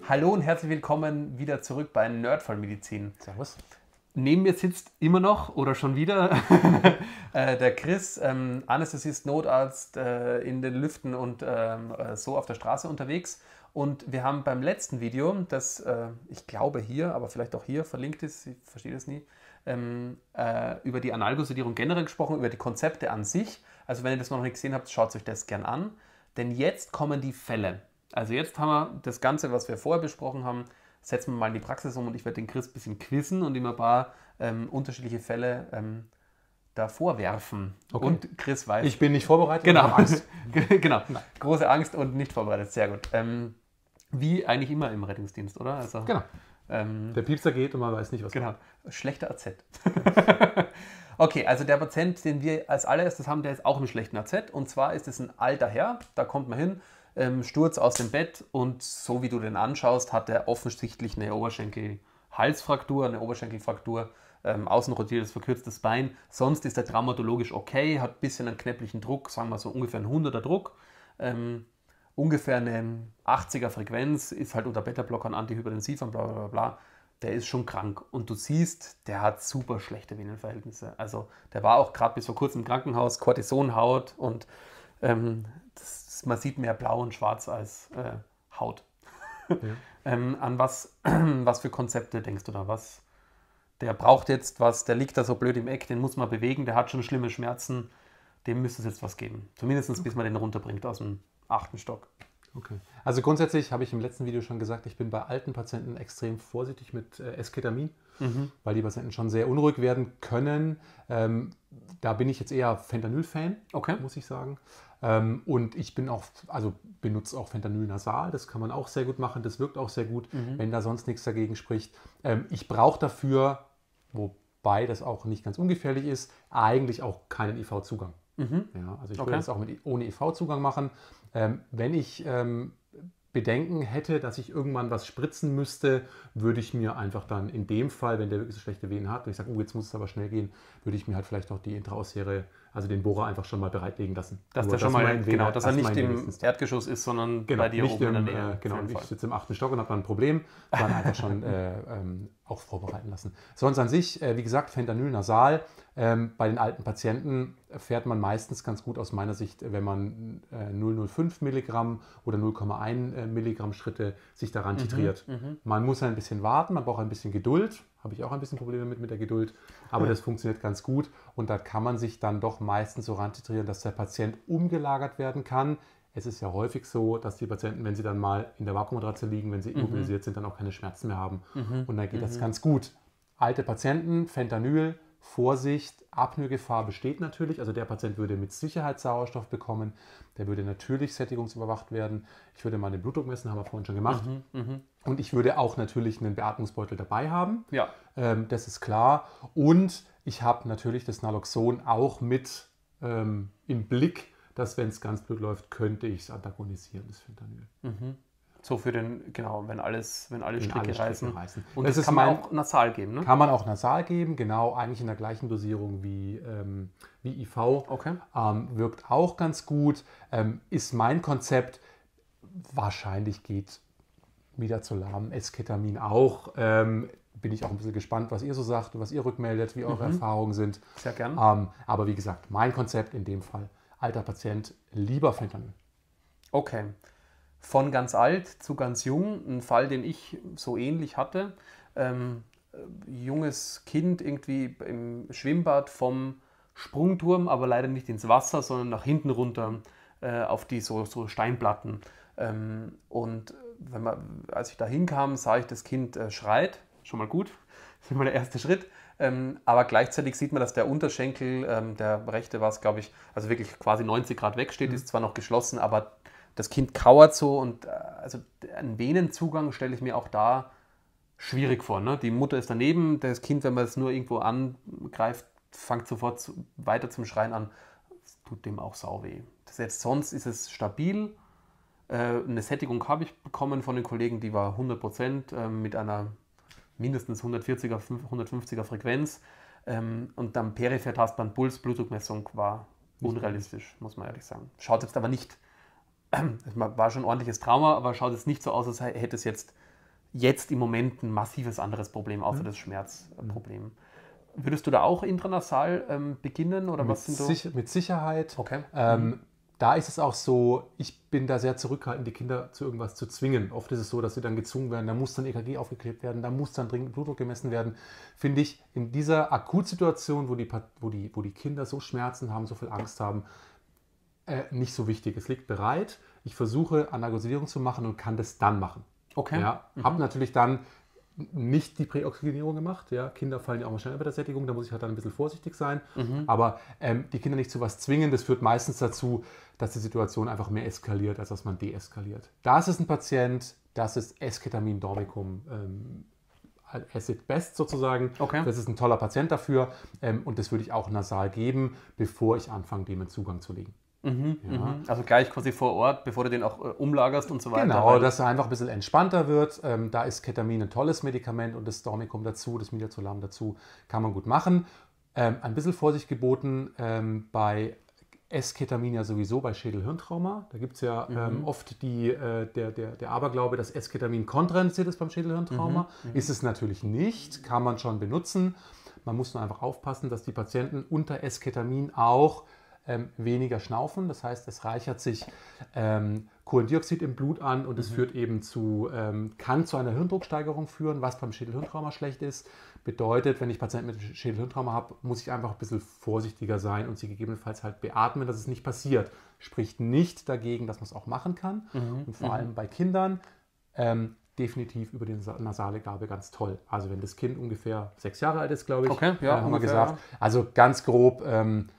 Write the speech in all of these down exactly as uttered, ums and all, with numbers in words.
Hallo und herzlich willkommen wieder zurück bei Nerdfallmedizin. Servus. Neben mir sitzt immer noch oder schon wieder äh, der Chris, ähm, Anästhesist, Notarzt äh, in den Lüften und ähm, äh, so auf der Straße unterwegs. Und wir haben beim letzten Video, das äh, ich glaube hier, aber vielleicht auch hier verlinkt ist, ich verstehe das nie, ähm, äh, über die Analgosedierung generell gesprochen, über die Konzepte an sich. Also wenn ihr das noch nicht gesehen habt, schaut euch das gern an. Denn jetzt kommen die Fälle. Also jetzt haben wir das Ganze, was wir vorher besprochen haben, setzen wir mal in die Praxis um und ich werde den Chris ein bisschen quizzen und ihm ein paar ähm, unterschiedliche Fälle ähm, da vorwerfen. Okay. Und Chris weiß... Ich bin nicht vorbereitet. Genau, und habe Angst. genau. Große Angst und nicht vorbereitet, sehr gut. Ähm, wie eigentlich immer im Rettungsdienst, oder? Also, Genau. Ähm, Der Piepser geht und man weiß nicht, was genau. Schlechter A Z. Okay, also der Patient, den wir als allererstes haben, der ist auch im schlechten A Z. Und zwar ist es ein alter Herr, da kommt man hin, ähm, Sturz aus dem Bett und so wie du den anschaust, hat er offensichtlich eine Oberschenkel-Halsfraktur, eine Oberschenkelfraktur, ähm, außenrotiertes, verkürztes Bein. Sonst ist er traumatologisch okay, hat ein bisschen einen knöpflichen Druck, sagen wir so ungefähr einen hunderter Druck. Ähm, ungefähr eine achtziger Frequenz, ist halt unter Beta-Blockern, Antihypertensivern, bla bla bla. Der ist schon krank. Und du siehst, der hat super schlechte Venenverhältnisse. Also der war auch gerade bis vor kurzem im Krankenhaus, Cortisonhaut und ähm, das, man sieht mehr Blau und Schwarz als äh, Haut. Ja. ähm, an was, was für Konzepte denkst du da? Was? Der braucht jetzt was, der liegt da so blöd im Eck, den muss man bewegen, der hat schon schlimme Schmerzen, dem müsste es jetzt was geben. Zumindest bis man den runterbringt aus dem achten Stock. Okay. Also grundsätzlich habe ich im letzten Video schon gesagt, ich bin bei alten Patienten extrem vorsichtig mit äh, Esketamin, mhm. weil die Patienten schon sehr unruhig werden können. Ähm, da bin ich jetzt eher Fentanyl-Fan, okay. muss ich sagen. Ähm, und ich bin auch, also benutze auch Fentanyl nasal, das kann man auch sehr gut machen, das wirkt auch sehr gut, mhm. wenn da sonst nichts dagegen spricht. Ähm, ich brauche dafür, wobei das auch nicht ganz ungefährlich ist, eigentlich auch keinen I V-Zugang. Mhm. Ja, also ich würde okay. das auch mit, ohne I V-Zugang machen. Ähm, wenn ich ähm, Bedenken hätte, dass ich irgendwann was spritzen müsste, würde ich mir einfach dann in dem Fall, wenn der wirklich so schlechte Venen hat und ich sage, oh, jetzt muss es aber schnell gehen, würde ich mir halt vielleicht auch die Intraosäre, also den Bohrer einfach schon mal bereitlegen lassen. Dass Nur, der schon dass mal, Vene, genau, dass er nicht im ist. Erdgeschoss ist, sondern genau, bei dir nicht oben im, in der Nähe. Äh, genau, und ich sitze im achten Stock und habe dann ein Problem, dann einfach schon äh, ähm, auch vorbereiten lassen. Sonst an sich, äh, wie gesagt, Fentanyl nasal. Ähm, bei den alten Patienten fährt man meistens ganz gut aus meiner Sicht, wenn man äh, null Komma null fünf Milligramm oder null Komma eins äh, Milligramm Schritte sich daran mhm, titriert. Mhm. Man muss ein bisschen warten, man braucht ein bisschen Geduld. Habe ich auch ein bisschen Probleme mit, mit der Geduld. Aber ja. das funktioniert ganz gut. Und da kann man sich dann doch meistens so rantitrieren, dass der Patient umgelagert werden kann. Es ist ja häufig so, dass die Patienten, wenn sie dann mal in der Vakuummatratze liegen, wenn sie mhm. immobilisiert sind, dann auch keine Schmerzen mehr haben. Mhm. Und dann geht mhm. das ganz gut. Alte Patienten, Fentanyl, Vorsicht, Apnoegefahr besteht natürlich. Also der Patient würde mit Sicherheit Sauerstoff bekommen. Der würde natürlich sättigungsüberwacht werden. Ich würde mal den Blutdruck messen, haben wir vorhin schon gemacht. Mhm, mh. Und ich würde auch natürlich einen Beatmungsbeutel dabei haben. Ja. Ähm, das ist klar. Und ich habe natürlich das Naloxon auch mit ähm, im Blick, dass wenn es ganz blöd läuft, könnte ich es antagonisieren, das Fentanyl. Mhm. So für den, genau, wenn alles, wenn alle Stricke, alle Stricke reißen. reißen. Und das, das kann man auch nasal geben, ne? Kann man auch nasal geben, genau, eigentlich in der gleichen Dosierung wie, ähm, wie I V. Okay. Ähm, wirkt auch ganz gut. Ähm, ist mein Konzept, wahrscheinlich geht Midazolam, Esketamin auch. Ähm, bin ich auch ein bisschen gespannt, was ihr so sagt, was ihr rückmeldet, wie eure mhm. Erfahrungen sind. Sehr gern. Ähm, aber wie gesagt, mein Konzept in dem Fall, alter Patient, lieber Fentanyl. Okay. Von ganz alt zu ganz jung, ein Fall, den ich so ähnlich hatte. Ähm, junges Kind irgendwie im Schwimmbad vom Sprungturm, aber leider nicht ins Wasser, sondern nach hinten runter äh, auf die so, so Steinplatten. Ähm, und wenn man, als ich da hinkam, sah ich, das Kind äh, schreit. Schon mal gut, das ist mal der erste Schritt. Ähm, aber gleichzeitig sieht man, dass der Unterschenkel, ähm, der rechte war es, glaube ich, also wirklich quasi neunzig Grad wegsteht, mhm. ist zwar noch geschlossen, aber das Kind kauert so und äh, also einen Venenzugang stelle ich mir auch da schwierig vor. Ne? Die Mutter ist daneben, das Kind, wenn man es nur irgendwo angreift, fängt sofort zu, weiter zum Schreien an. Das tut dem auch sau weh. Das jetzt, sonst ist es stabil. Äh, eine Sättigung habe ich bekommen von den Kollegen, die war hundert Prozent äh, mit einer mindestens hundertvierziger, hundertfünfziger Frequenz. Ähm, und dann peripher tastbaren Puls, Blutdruckmessung war unrealistisch, muss man ehrlich sagen. Schaut jetzt aber nicht, es war schon ein ordentliches Trauma, aber schaut jetzt nicht so aus, als hätte es jetzt jetzt im Moment ein massives anderes Problem, außer mhm. das Schmerzproblem. Mhm. Würdest du da auch intranasal ähm, beginnen oder mit was sind du? Sich, mit Sicherheit. Okay. Ähm, mhm. Da ist es auch so, ich bin da sehr zurückhaltend, die Kinder zu irgendwas zu zwingen. Oft ist es so, dass sie dann gezwungen werden, da muss dann E K G aufgeklebt werden, da muss dann dringend Blutdruck gemessen werden. Finde ich, in dieser Akutsituation, wo die, wo, die, wo die Kinder so Schmerzen haben, so viel Angst haben, äh, nicht so wichtig. Es liegt bereit, ich versuche Analgesidierung zu machen und kann das dann machen. Okay. Ja, mhm. Habe natürlich dann nicht die Präoxygenierung gemacht. Ja. Kinder fallen ja auch mal schnell über der Sättigung, da muss ich halt dann ein bisschen vorsichtig sein. Mhm. Aber ähm, die Kinder nicht zu was zwingen, das führt meistens dazu, dass die Situation einfach mehr eskaliert, als dass man deeskaliert. Das ist ein Patient, das ist Esketamin Dormicum ähm, Acid Best sozusagen. Okay. Das ist ein toller Patient dafür ähm, und das würde ich auch nasal geben, bevor ich anfange, dem einen Zugang zu legen. Mhm, ja. Also gleich quasi vor Ort, bevor du den auch äh, umlagerst und so weiter. Genau, dass er einfach ein bisschen entspannter wird. Ähm, da ist Ketamin ein tolles Medikament und das Dormicum dazu, das Midazolam dazu, kann man gut machen. Ähm, ein bisschen Vorsicht geboten ähm, bei Esketamin ja sowieso bei Schädel-Hirntrauma. Da gibt es ja mhm. ähm, oft die, äh, der, der, der Aberglaube, dass Esketamin kontraindiziert ist beim Schädel-Hirntrauma. Mhm. Ist es natürlich nicht, kann man schon benutzen. Man muss nur einfach aufpassen, dass die Patienten unter Esketamin auch Ähm, weniger schnaufen. Das heißt, es reichert sich ähm, Kohlendioxid im Blut an und es mhm. führt eben zu, ähm, kann zu einer Hirndrucksteigerung führen, was beim Schädel-Hirntrauma schlecht ist. Bedeutet, wenn ich Patienten mit Schädel-Hirntrauma habe, muss ich einfach ein bisschen vorsichtiger sein und sie gegebenenfalls halt beatmen, dass es nicht passiert. Spricht nicht dagegen, dass man es auch machen kann. Mhm. Und vor mhm. allem bei Kindern ähm, definitiv über die nasale Gabe ganz toll. Also wenn das Kind ungefähr sechs Jahre alt ist, glaube ich, okay, ja, äh, haben wir gesagt. Also ganz grob, ähm,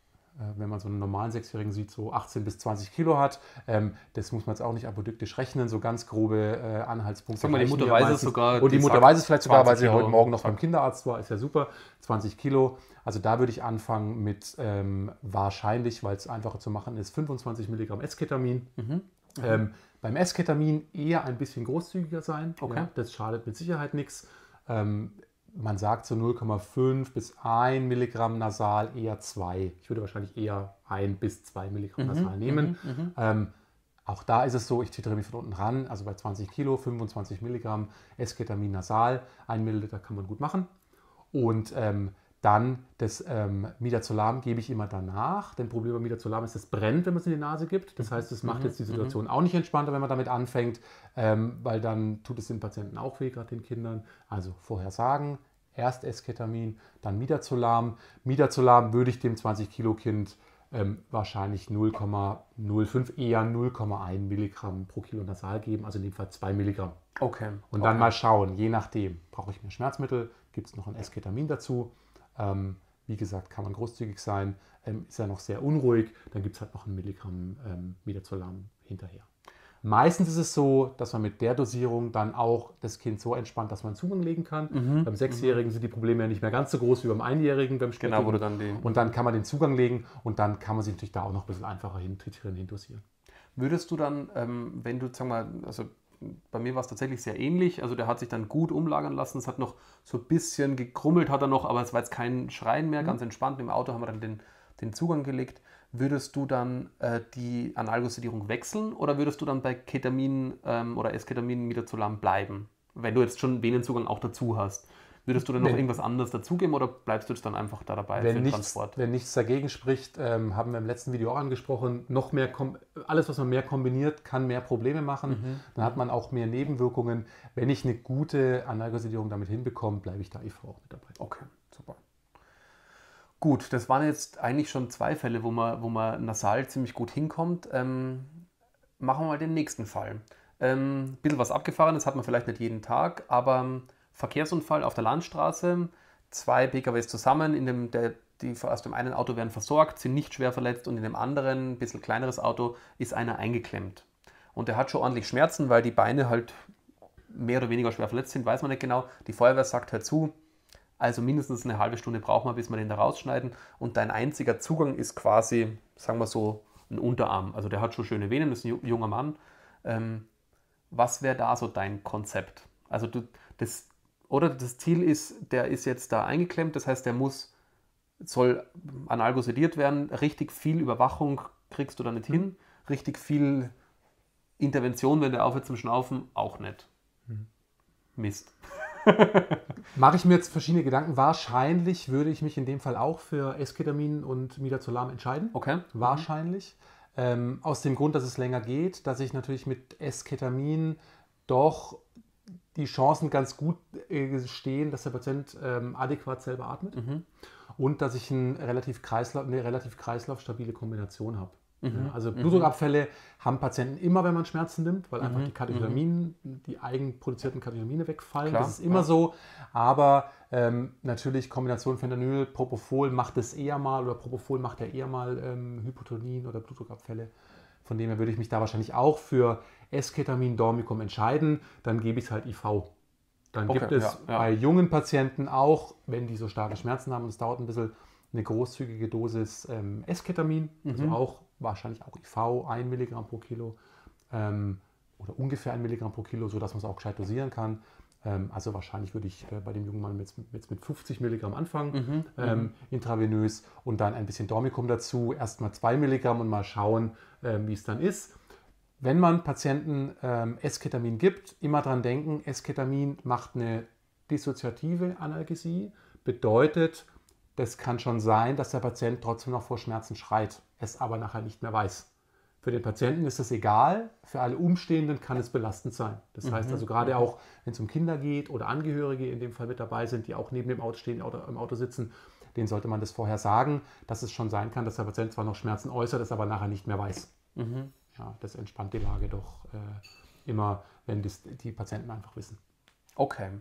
wenn man so einen normalen Sechsjährigen sieht, so achtzehn bis zwanzig Kilo hat. Ähm, das muss man jetzt auch nicht apodiktisch rechnen, so ganz grobe äh, Anhaltspunkte. Sag mal, die Mutter weiß es sogar. Und die, die Mutter weiß es vielleicht sogar, weil sie Kilo. heute Morgen noch beim Kinderarzt war, ist ja super. zwanzig Kilo. Also da würde ich anfangen mit ähm, wahrscheinlich, weil es einfacher zu machen ist, fünfundzwanzig Milligramm Esketamin. Mhm. Mhm. Ähm, beim Esketamin eher ein bisschen großzügiger sein. Okay. Ja, das schadet mit Sicherheit nichts. Ähm, Man sagt so null Komma fünf bis ein Milligramm nasal, eher zwei. Ich würde wahrscheinlich eher ein bis zwei Milligramm mhm, nasal nehmen. Mhm, mhm. Ähm, auch da ist es so, ich titre mich von unten ran, also bei zwanzig Kilo, fünfundzwanzig Milligramm Esketamin nasal, ein Milliliter kann man gut machen. Und ähm, dann das ähm, Midazolam gebe ich immer danach. Denn Problem bei Midazolam ist, es brennt, wenn man es in die Nase gibt. Das heißt, es macht jetzt die Situation auch nicht entspannter, wenn man damit anfängt, ähm, weil dann tut es den Patienten auch weh, gerade den Kindern. Also vorher sagen, erst Esketamin, dann Midazolam. Midazolam würde ich dem zwanzig Kilo Kind ähm, wahrscheinlich null Komma null fünf, eher null Komma eins Milligramm pro Kilo nasal geben, also in dem Fall zwei Milligramm. Okay. Und okay. dann mal schauen, je nachdem, brauche ich mehr Schmerzmittel, gibt es noch ein Esketamin dazu. Ähm, wie gesagt, kann man großzügig sein, ähm, ist er noch sehr unruhig, dann gibt es halt noch ein Milligramm ähm, Midazolam hinterher. Meistens ist es so, dass man mit der Dosierung dann auch das Kind so entspannt, dass man Zugang legen kann. Mhm. Beim Sechsjährigen mhm. sind die Probleme ja nicht mehr ganz so groß wie beim Einjährigen. Beim genau, wo du dann die und dann kann man den Zugang legen und dann kann man sich natürlich da auch noch ein bisschen einfacher hintitrieren, hindosieren. Würdest du dann, ähm, wenn du, sag mal, also bei mir war es tatsächlich sehr ähnlich, also der hat sich dann gut umlagern lassen, es hat noch so ein bisschen gekrummelt, hat er noch, aber es war jetzt kein Schreien mehr, mhm. ganz entspannt. Im Auto haben wir dann den, den Zugang gelegt. Würdest du dann äh, die Analgosedierung wechseln oder würdest du dann bei Ketamin ähm, oder Esketamin Midazolam bleiben, wenn du jetzt schon Venenzugang auch dazu hast? Würdest du dann noch wenn, irgendwas anderes dazugeben oder bleibst du jetzt dann einfach da dabei wenn für den nichts, Transport? Wenn nichts dagegen spricht, ähm, haben wir im letzten Video auch angesprochen, noch mehr alles, was man mehr kombiniert, kann mehr Probleme machen. Mhm. Dann hat man auch mehr Nebenwirkungen. Wenn ich eine gute Analgosedierung damit hinbekomme, bleibe ich da I V auch mit dabei. Okay, super. Gut, das waren jetzt eigentlich schon zwei Fälle, wo man, wo man nasal ziemlich gut hinkommt. Ähm, machen wir mal den nächsten Fall. Ähm, ein bisschen was Abgefahrenes hat man vielleicht nicht jeden Tag, aber Verkehrsunfall auf der Landstraße, zwei P K Ws zusammen, in dem, der, die aus dem einen Auto werden versorgt, sind nicht schwer verletzt und in dem anderen, ein bisschen kleineres Auto, ist einer eingeklemmt. Und der hat schon ordentlich Schmerzen, weil die Beine halt mehr oder weniger schwer verletzt sind, weiß man nicht genau. Die Feuerwehr sagt, hör zu, also mindestens eine halbe Stunde braucht man, bis wir den da rausschneiden und dein einziger Zugang ist quasi, sagen wir so, ein Unterarm. Also der hat schon schöne Venen, das ist ein junger Mann. Ähm, was wäre da so dein Konzept? Also du, das Oder das Ziel ist, der ist jetzt da eingeklemmt, das heißt, der muss, soll analgosediert werden. Richtig viel Überwachung kriegst du da nicht hin. Richtig viel Intervention, wenn der aufhört zum Schnaufen, auch nicht. Mist. Mache ich mir jetzt verschiedene Gedanken. Wahrscheinlich würde ich mich in dem Fall auch für Esketamin und Midazolam entscheiden. Okay. Wahrscheinlich. Mhm. Ähm, aus dem Grund, dass es länger geht, dass ich natürlich mit Esketamin doch die Chancen ganz gut äh, stehen, dass der Patient ähm, adäquat selber atmet Mhm. und dass ich ein relativ Kreislauf, eine relativ kreislaufstabile Kombination habe. Mhm. Ja, also Mhm. Blutdruckabfälle haben Patienten immer, wenn man Schmerzen nimmt, weil Mhm. einfach die Katecholaminen, die eigenproduzierten Katecholamine wegfallen. Klar, Das ist immer ja. so. Aber ähm, natürlich Kombination Fentanyl, Propofol macht es eher mal oder Propofol macht ja eher mal ähm, Hypotonien oder Blutdruckabfälle. Von dem her würde ich mich da wahrscheinlich auch für Esketamin, Dormicum entscheiden. Dann gebe ich es halt I V. Dann Okay, gibt es ja, ja. bei jungen Patienten auch, wenn die so starke Schmerzen haben, und es dauert ein bisschen, eine großzügige Dosis ähm, Esketamin, also Mhm. auch wahrscheinlich auch I V, ein Milligramm pro Kilo ähm, oder ungefähr ein Milligramm pro Kilo, sodass man es auch gescheit dosieren kann. Ähm, also wahrscheinlich würde ich äh, bei dem jungen Mann jetzt, jetzt mit fünfzig Milligramm anfangen, Mhm. ähm, Mhm. intravenös und dann ein bisschen Dormicum dazu, erstmal zwei Milligramm und mal schauen, ähm, wie es dann ist. Wenn man Patienten ähm, Esketamin gibt, immer dran denken, Esketamin macht eine dissoziative Analgesie, bedeutet, das kann schon sein, dass der Patient trotzdem noch vor Schmerzen schreit, es aber nachher nicht mehr weiß. Für den Patienten ist das egal, für alle Umstehenden kann es belastend sein. Das Mhm. heißt also gerade auch, wenn es um Kinder geht oder Angehörige in dem Fall mit dabei sind, die auch neben dem Auto stehen oder im Auto sitzen, denen sollte man das vorher sagen, dass es schon sein kann, dass der Patient zwar noch Schmerzen äußert, es aber nachher nicht mehr weiß. Mhm. Ja, das entspannt die Lage doch äh, immer, wenn das die Patienten einfach wissen. Okay.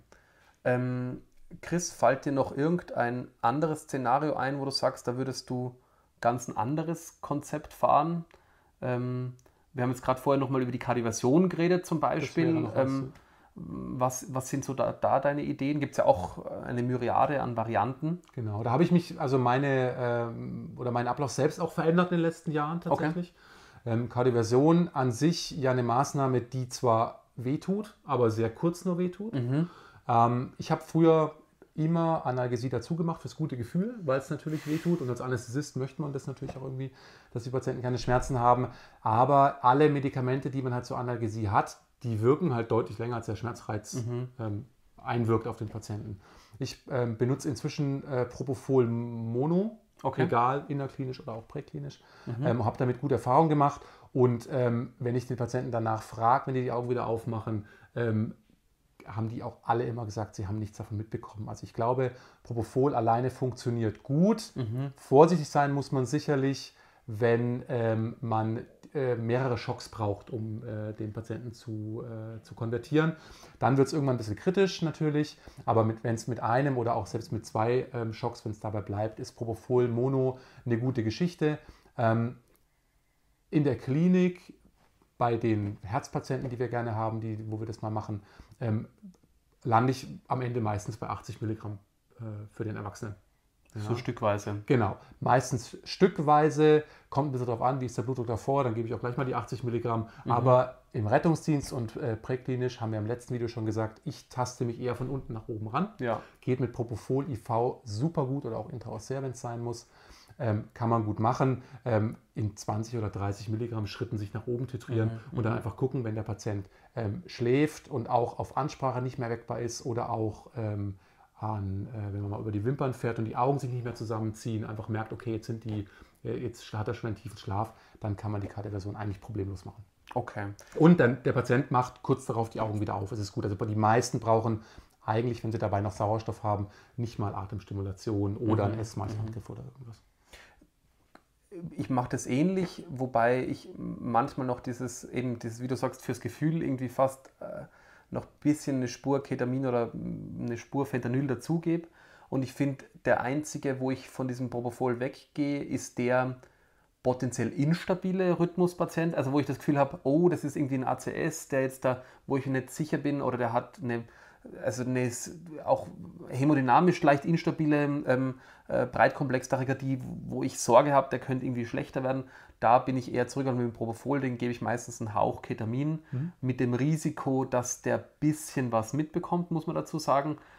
Ähm, Chris, fällt dir noch irgendein anderes Szenario ein, wo du sagst, da würdest du ganz ein anderes Konzept fahren? Ähm, wir haben jetzt gerade vorher nochmal über die Kardioversion geredet zum Das wäre Beispiel. noch was. Ähm, was, was sind so da, da deine Ideen? Gibt es ja auch eine Myriade an Varianten. Genau, da habe ich mich, also meine, ähm, oder meinen Ablauf selbst auch verändert in den letzten Jahren tatsächlich. Ähm, Kardioversion an sich ja eine Maßnahme, die zwar wehtut, aber sehr kurz nur wehtut. Mhm. Ähm, ich habe früher immer Analgesie dazu gemacht fürs gute Gefühl, weil es natürlich wehtut und als Anästhesist möchte man das natürlich auch irgendwie, dass die Patienten keine Schmerzen haben. Aber alle Medikamente, die man halt zur Analgesie hat, die wirken halt deutlich länger, als der Schmerzreiz Mhm. ähm, einwirkt auf den Patienten. Ich ähm, benutze inzwischen äh, Propofol Mono, Okay. egal innerklinisch oder auch präklinisch, Mhm. ähm, habe damit gute Erfahrungen gemacht und ähm, wenn ich den Patienten danach frage, wenn die die Augen wieder aufmachen, ähm, haben die auch alle immer gesagt, sie haben nichts davon mitbekommen. Also ich glaube, Propofol alleine funktioniert gut. Mhm. Vorsichtig sein muss man sicherlich, wenn ähm, man äh, mehrere Schocks braucht, um äh, den Patienten zu, äh, zu konvertieren. Dann wird es irgendwann ein bisschen kritisch natürlich, aber wenn es mit einem oder auch selbst mit zwei ähm, Schocks, wenn es dabei bleibt, ist Propofol Mono eine gute Geschichte. Ähm, in der Klinik bei den Herzpatienten, die wir gerne haben, die, wo wir das mal machen, ähm, lande ich am Ende meistens bei achtzig Milligramm äh, für den Erwachsenen. Ja. So stückweise. Genau, meistens stückweise, kommt ein bisschen darauf an, wie ist der Blutdruck davor, dann gebe ich auch gleich mal die achtzig Milligramm. Mhm. Aber im Rettungsdienst und äh, präklinisch haben wir im letzten Video schon gesagt, ich taste mich eher von unten nach oben ran. Ja. Geht mit Propofol I V super gut oder auch intraossär, wenn es sein muss. Ähm, kann man gut machen, ähm, in zwanzig oder dreißig Milligramm Schritten sich nach oben titrieren Mhm, und dann mhm. einfach gucken, wenn der Patient ähm, schläft und auch auf Ansprache nicht mehr weckbar ist oder auch ähm, an, äh, wenn man mal über die Wimpern fährt und die Augen sich nicht mehr zusammenziehen, einfach merkt, okay, jetzt sind die, äh, jetzt hat er schon einen tiefen Schlaf, dann kann man die Kardioversion eigentlich problemlos machen. Okay. Und dann der Patient macht kurz darauf die Augen wieder auf. Es ist gut. Also die meisten brauchen eigentlich, wenn sie dabei noch Sauerstoff haben, nicht mal Atemstimulation oder Mhm, ein S-Maß-Handgriff oder irgendwas. Ich mache das ähnlich, wobei ich manchmal noch dieses, eben dieses, wie du sagst, fürs Gefühl irgendwie fast äh, noch ein bisschen eine Spur Ketamin oder eine Spur Fentanyl dazugebe. Und ich finde, der einzige, wo ich von diesem Propofol weggehe, ist der potenziell instabile Rhythmuspatient, also wo ich das Gefühl habe, oh, das ist irgendwie ein A C S, der jetzt da, wo ich nicht sicher bin, oder der hat eine, also eine auch hämodynamisch leicht instabile ähm, äh, Breitkomplex-Tachykardie, wo ich Sorge habe, der könnte irgendwie schlechter werden. Da bin ich eher zurückgegangen mit dem Propofol, den gebe ich meistens einen Hauch Ketamin, Mhm. mit dem Risiko, dass der ein bisschen was mitbekommt, muss man dazu sagen.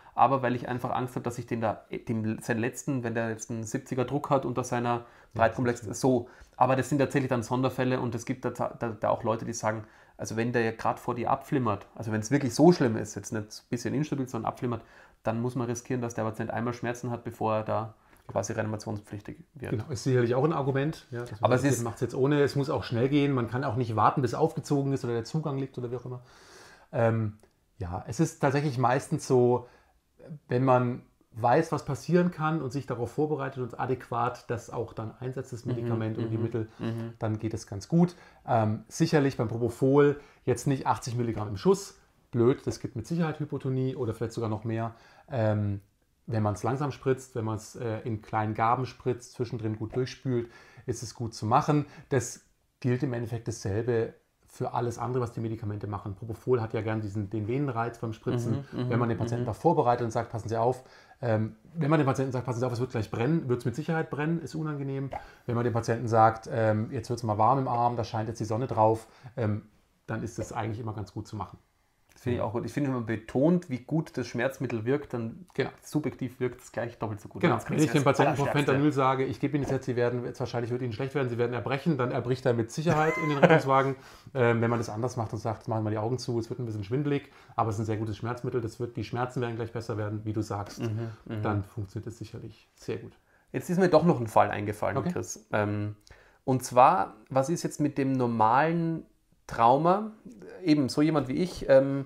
aber weil ich einfach Angst habe, dass ich den da, dem, seinen letzten, wenn der jetzt einen siebziger Druck hat unter seiner Breitkomplex, ja, so. Aber das sind tatsächlich dann Sonderfälle und es gibt da, da, da auch Leute, die sagen, also wenn der ja gerade vor dir abflimmert, also wenn es wirklich so schlimm ist, jetzt nicht ein bisschen instabil, sondern abflimmert, dann muss man riskieren, dass der Patient einmal Schmerzen hat, bevor er da quasi reanimationspflichtig wird. Genau, ist sicherlich auch ein Argument. Ja, aber es ist, macht es jetzt ohne, es muss auch schnell gehen, man kann auch nicht warten, bis aufgezogen ist oder der Zugang liegt oder wie auch immer. Ähm, ja, es ist tatsächlich meistens so, wenn man weiß, was passieren kann und sich darauf vorbereitet und adäquat das auch dann einsetzt, das Medikament mhm, und die mhm, Mittel, mhm. dann geht es ganz gut. Ähm, sicherlich beim Propofol jetzt nicht achtzig Milligramm im Schuss, blöd, das gibt mit Sicherheit Hypotonie oder vielleicht sogar noch mehr. Ähm, wenn man es langsam spritzt, wenn man es äh, in kleinen Gaben spritzt, zwischendrin gut durchspült, ist es gut zu machen. Das gilt im Endeffekt dasselbe für alles andere, was die Medikamente machen. Propofol hat ja gern diesen, den Venenreiz beim Spritzen. Mhm, wenn man den Patienten darauf vorbereitet und sagt, passen Sie auf, ähm, wenn man dem Patienten sagt, passen Sie auf, es wird gleich brennen, wird es mit Sicherheit brennen, ist unangenehm. Wenn man dem Patienten sagt, ähm, jetzt wird es mal warm im Arm, da scheint jetzt die Sonne drauf, ähm, dann ist das eigentlich immer ganz gut zu machen. Das finde ich auch gut. Ich finde, wenn man betont, wie gut das Schmerzmittel wirkt, dann genau. subjektiv wirkt es gleich doppelt so gut. Genau. Wenn ich dem Patienten vor Fentanyl sage, ich gebe Ihnen das jetzt, Sie werden, jetzt wahrscheinlich wird Ihnen schlecht werden, Sie werden erbrechen, dann erbricht er mit Sicherheit in den Rettungswagen. ähm, wenn man das anders macht und sagt, machen wir die Augen zu, es wird ein bisschen schwindelig, aber es ist ein sehr gutes Schmerzmittel, das wird, die Schmerzen werden gleich besser werden, wie du sagst, mhm, dann funktioniert es sicherlich sehr gut. Jetzt ist mir doch noch ein Fall eingefallen, okay. Chris. Ähm, und zwar, was ist jetzt mit dem normalen Trauma? Eben so jemand wie ich, ähm,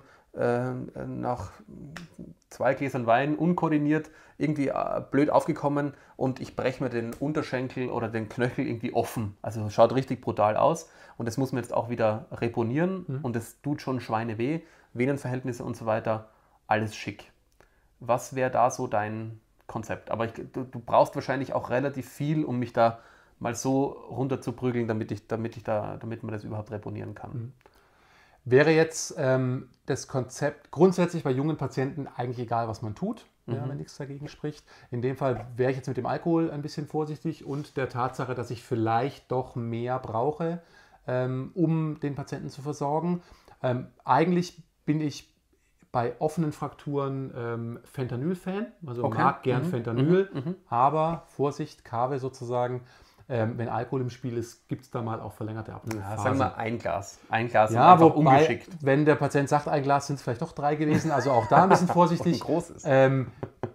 nach zwei Gläsern Wein unkoordiniert irgendwie blöd aufgekommen und ich breche mir den Unterschenkel oder den Knöchel irgendwie offen. Also schaut richtig brutal aus und das muss man jetzt auch wieder reponieren mhm. und es tut schon Schweineweh, Venenverhältnisse und so weiter, alles schick. Was wäre da so dein Konzept? Aber ich, du, du brauchst wahrscheinlich auch relativ viel, um mich da mal so runterzuprügeln, damit ich, damit ich da, damit man das überhaupt reponieren kann. Mhm. Wäre jetzt ähm, das Konzept grundsätzlich bei jungen Patienten eigentlich egal, was man tut, mhm. ja, wenn nichts dagegen spricht. In dem Fall wäre ich jetzt mit dem Alkohol ein bisschen vorsichtig und der Tatsache, dass ich vielleicht doch mehr brauche, ähm, um den Patienten zu versorgen. Ähm, eigentlich bin ich bei offenen Frakturen ähm, Fentanyl-Fan, also okay. mag gern mhm. Fentanyl, mhm. aber Vorsicht, Kave sozusagen. Ähm, wenn Alkohol im Spiel ist, gibt es da mal auch verlängerte Abnehmphasen. Ja, sagen wir ein Glas. Ein Glas ja, einfach wobei, ungeschickt. Wenn der Patient sagt, ein Glas, sind es vielleicht doch drei gewesen. Also auch da ein bisschen vorsichtig. Ein großes. Ähm,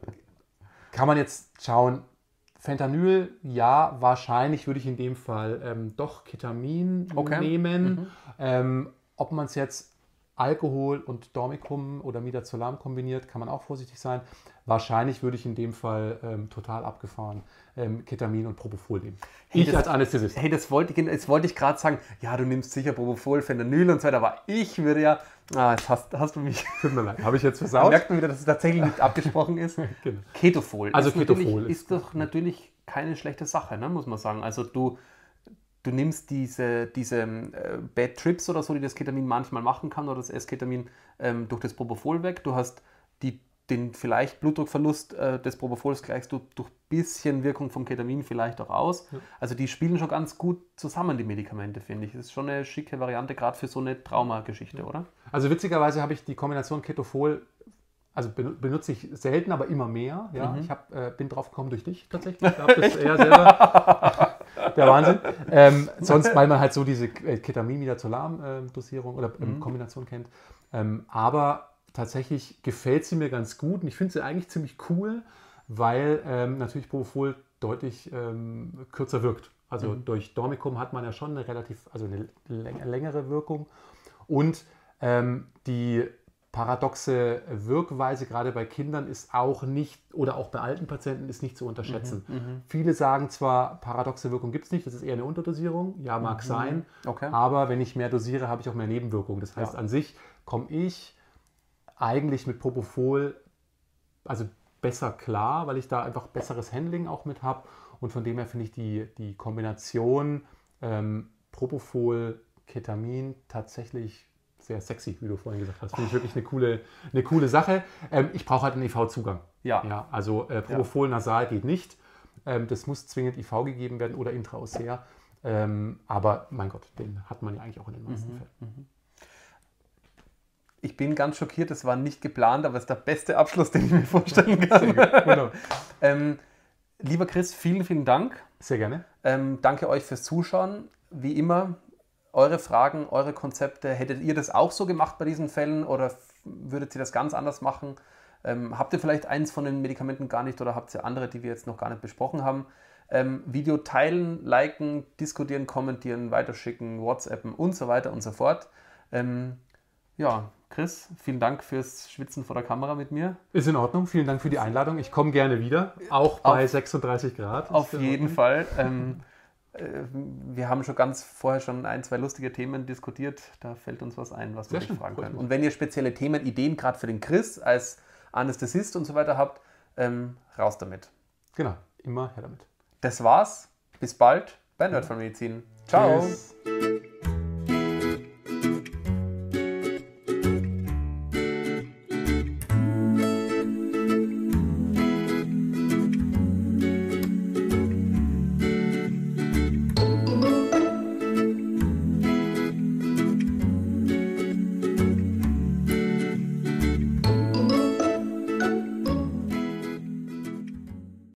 kann man jetzt schauen, Fentanyl, ja, wahrscheinlich würde ich in dem Fall ähm, doch Ketamin okay. nehmen. Mhm. Ähm, ob man es jetzt Alkohol und Dormicum oder Midazolam kombiniert, kann man auch vorsichtig sein. Wahrscheinlich würde ich in dem Fall ähm, total abgefahren ähm, Ketamin und Propofol nehmen. Hey, ich das, als Anästhesist. Hey, das wollte ich, das wollte ich gerade sagen. Ja, du nimmst sicher Propofol, Fentanyl und so weiter, aber ich würde ja... Ah, jetzt hast, hast du mich... Tut mir leid, habe ich jetzt versaut? Da merkt man wieder, dass es tatsächlich nicht abgesprochen ist. Genau. Ketofol. Also ist Ketofol ist, ist doch natürlich keine schlechte Sache, ne, muss man sagen. Also du... Du nimmst diese, diese äh, Bad Trips oder so, die das Ketamin manchmal machen kann, oder das S-Ketamin ähm, durch das Propofol weg. Du hast die, den vielleicht Blutdruckverlust äh, des Propofols gleichst du durch ein bisschen Wirkung vom Ketamin vielleicht auch aus. Ja. Also die spielen schon ganz gut zusammen, die Medikamente, finde ich. Das ist schon eine schicke Variante, gerade für so eine Traumageschichte, ja. oder? Also witzigerweise habe ich die Kombination Ketofol, also benutze ich selten, aber immer mehr. Ja? Mhm. Ich hab, äh, bin drauf gekommen durch dich tatsächlich. Ich habe das eher selber... Der Wahnsinn. Ähm, sonst, weil man halt so diese Ketamin-Midazolam-Dosierung oder ähm, mhm. Kombination kennt. Ähm, aber tatsächlich gefällt sie mir ganz gut und ich finde sie eigentlich ziemlich cool, weil ähm, natürlich Propofol deutlich ähm, kürzer wirkt. Also mhm. durch Dormicum hat man ja schon eine relativ, also eine längere Wirkung und ähm, die paradoxe Wirkweise, gerade bei Kindern, ist auch nicht, oder auch bei alten Patienten, ist nicht zu unterschätzen. Mhm, mh. Viele sagen zwar, paradoxe Wirkung gibt es nicht, das ist eher eine Unterdosierung, ja, mag mhm. sein, okay. aber wenn ich mehr dosiere, habe ich auch mehr Nebenwirkungen. Das heißt, ja. an sich komme ich eigentlich mit Propofol also besser klar, weil ich da einfach besseres Handling auch mit habe und von dem her finde ich die, die Kombination ähm, Propofol, Ketamin tatsächlich sehr sexy, wie du vorhin gesagt hast. Finde ich wirklich eine coole, eine coole Sache. Ähm, ich brauche halt einen I V-Zugang. Ja. ja. Also äh, Propofol ja. nasal geht nicht. Ähm, das muss zwingend I V gegeben werden oder intraossär. Ähm, aber mein Gott, den hat man ja eigentlich auch in den meisten mhm. Fällen. Mhm. Ich bin ganz schockiert, das war nicht geplant, aber es ist der beste Abschluss, den ich mir vorstellen kann. Genau. ähm, lieber Chris, vielen, vielen Dank. Sehr gerne. Ähm, danke euch fürs Zuschauen. Wie immer, eure Fragen, eure Konzepte, hättet ihr das auch so gemacht bei diesen Fällen oder würdet ihr das ganz anders machen? Ähm, habt ihr vielleicht eins von den Medikamenten gar nicht oder habt ihr andere, die wir jetzt noch gar nicht besprochen haben? Ähm, Video teilen, liken, diskutieren, kommentieren, weiterschicken, WhatsAppen und so weiter und so fort. Ähm, ja, Chris, vielen Dank fürs Schwitzen vor der Kamera mit mir. Ist in Ordnung. Vielen Dank für die Einladung. Ich komme gerne wieder, auch bei auf, sechsunddreißig Grad. Auf jeden Fall. Ähm, äh, wir haben schon ganz vorher schon ein, zwei lustige Themen diskutiert. Da fällt uns was ein, was wir dich fragen können. Und wenn ihr spezielle Themen, Ideen gerade für den Chris als Anästhesist und so weiter habt, ähm, raus damit. Genau, immer her damit. Das war's. Bis bald bei Nerd von Medizin. Ciao. Tschüss.